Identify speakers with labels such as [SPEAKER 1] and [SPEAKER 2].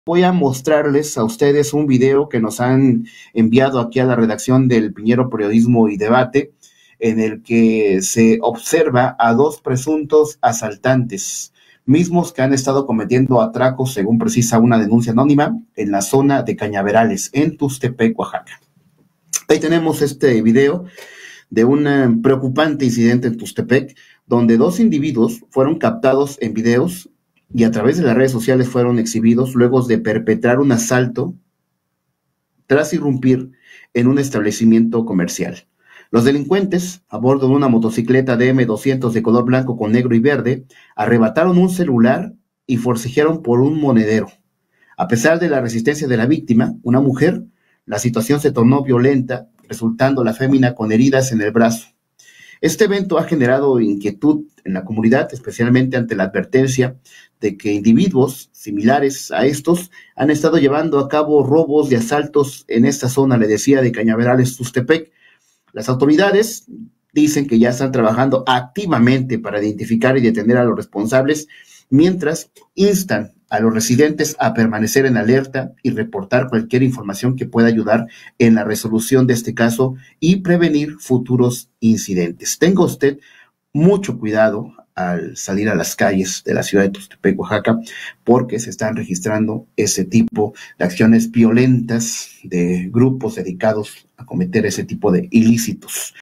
[SPEAKER 1] Voy a mostrarles a ustedes un video que nos han enviado aquí a la redacción del Piñero Periodismo y Debate, en el que se observa a dos presuntos asaltantes, mismos que han estado cometiendo atracos, según precisa una denuncia anónima, en la zona de Cañaverales, en Tuxtepec, Oaxaca. Ahí tenemos este video de un preocupante incidente en Tuxtepec, donde dos individuos fueron captados en videos y a través de las redes sociales fueron exhibidos luego de perpetrar un asalto tras irrumpir en un establecimiento comercial. Los delincuentes, a bordo de una motocicleta DM200 de color blanco con negro y verde, arrebataron un celular y forcejearon por un monedero. A pesar de la resistencia de la víctima, una mujer, la situación se tornó violenta, resultando la fémina con heridas en el brazo. Este evento ha generado inquietud en la comunidad, especialmente ante la advertencia de que individuos similares a estos han estado llevando a cabo robos y asaltos en esta zona, le decía, de Cañaverales, Tuxtepec. Las autoridades dicen que ya están trabajando activamente para identificar y detener a los responsables, mientras instan a los residentes a permanecer en alerta y reportar cualquier información que pueda ayudar en la resolución de este caso y prevenir futuros incidentes. Tenga usted mucho cuidado al salir a las calles de la ciudad de Tuxtepec, Oaxaca, porque se están registrando ese tipo de acciones violentas de grupos dedicados a cometer ese tipo de ilícitos.